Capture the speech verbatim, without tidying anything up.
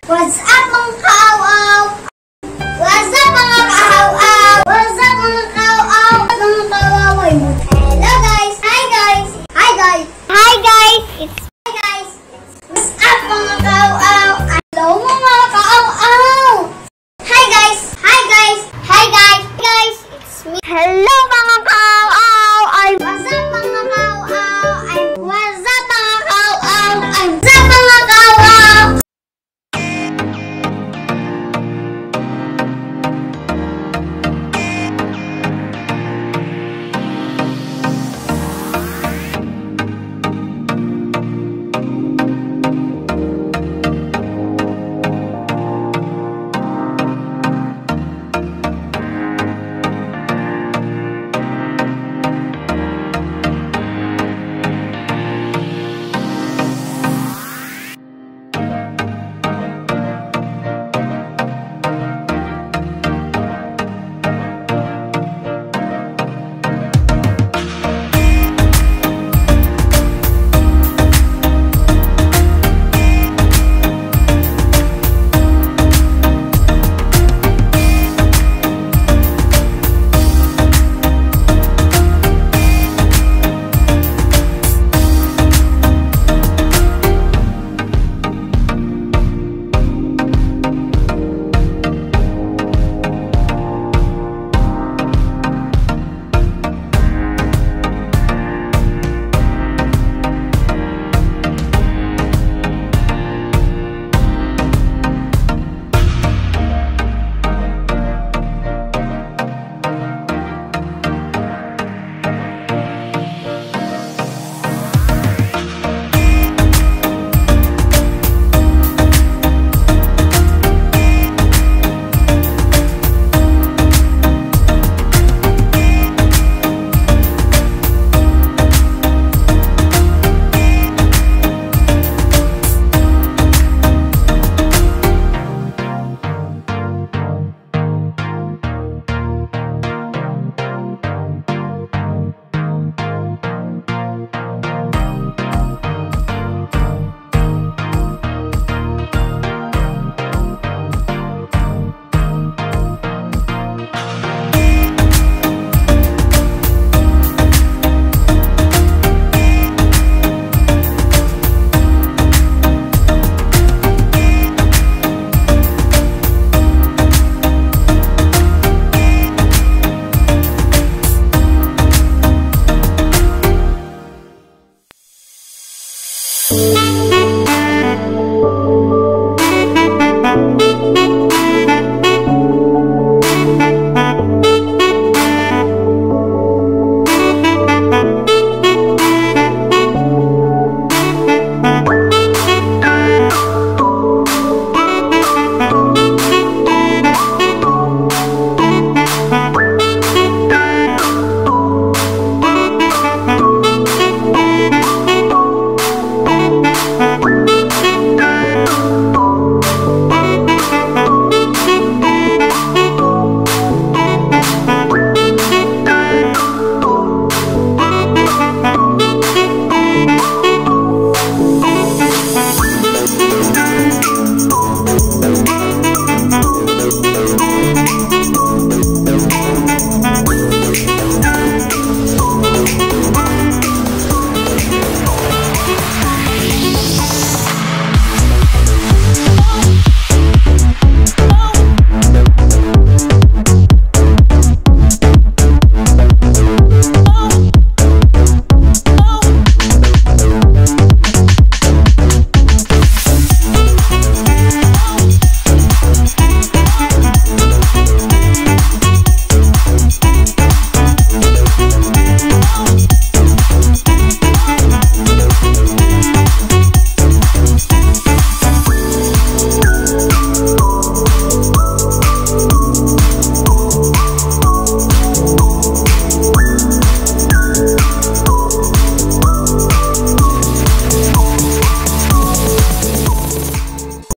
What's up mga ka-aw-aw? What's up mga ka-aw-aw? What's up mga ka-aw-aw? Mga ka-aw-aw. Hello guys! Hi guys! Hi guys! Hi guys! It's Hi guys! What's up mga ka-aw-aw? Hello mga ka-aw-aw! Hi guys! Hi guys! Hi guys! Guys! It's me! Hello mga ka-aw-aw! I'm What's up mga ka-aw-aw? I'm What's up mga ka-aw-aw? I'm What's up mga ka-aw-aw? Thank you.